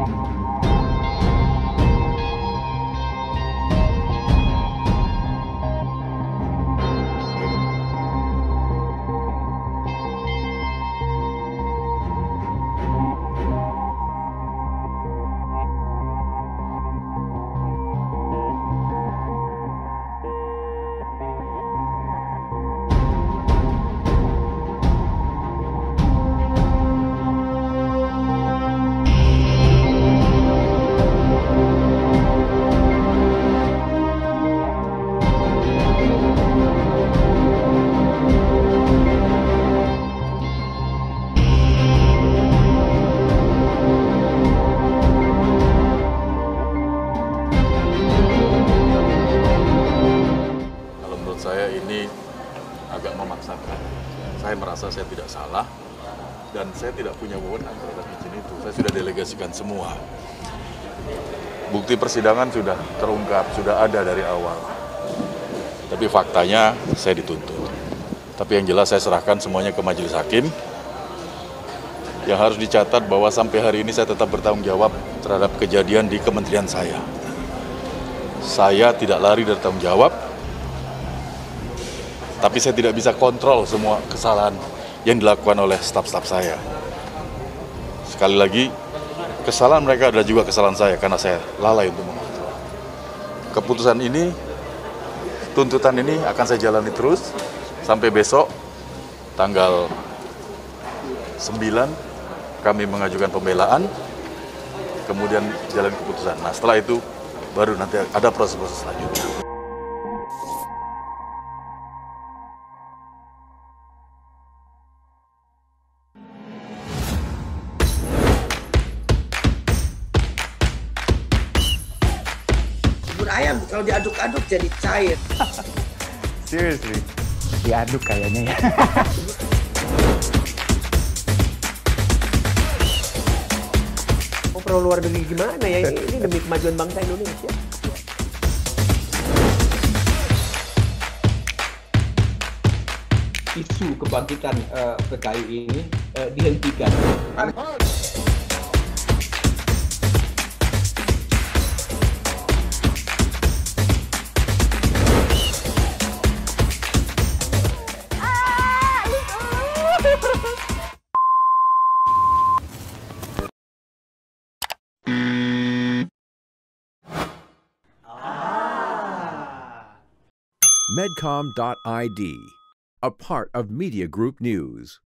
agak memaksakan. Saya merasa saya tidak salah dan saya tidak punya wewenang terhadap izin itu. Saya sudah delegasikan semua. Bukti persidangan sudah terungkap, sudah ada dari awal. Tapi faktanya saya dituntut. Tapi yang jelas saya serahkan semuanya ke majelis hakim. Yang harus dicatat bahwa sampai hari ini saya tetap bertanggung jawab terhadap kejadian di kementerian saya. Saya tidak lari dari tanggung jawab, tapi saya tidak bisa kontrol semua kesalahan yang dilakukan oleh staf-staf saya. Sekali lagi, kesalahan mereka adalah juga kesalahan saya karena saya lalai untuk mengontrol. Keputusan ini, tuntutan ini akan saya jalani terus sampai besok tanggal 9 kami mengajukan pembelaan, kemudian jalan keputusan. Nah, setelah itu baru nanti ada proses-proses selanjutnya. Bubur ayam kalau diaduk-aduk jadi cair. Seriously? Diaduk kayaknya ya. Mau perlu luar negeri gimana ya? Ini demi kemajuan bangsa Indonesia. Isu kebangkitan PKI ini dihentikan. Medcom.id, a part of Media Group News.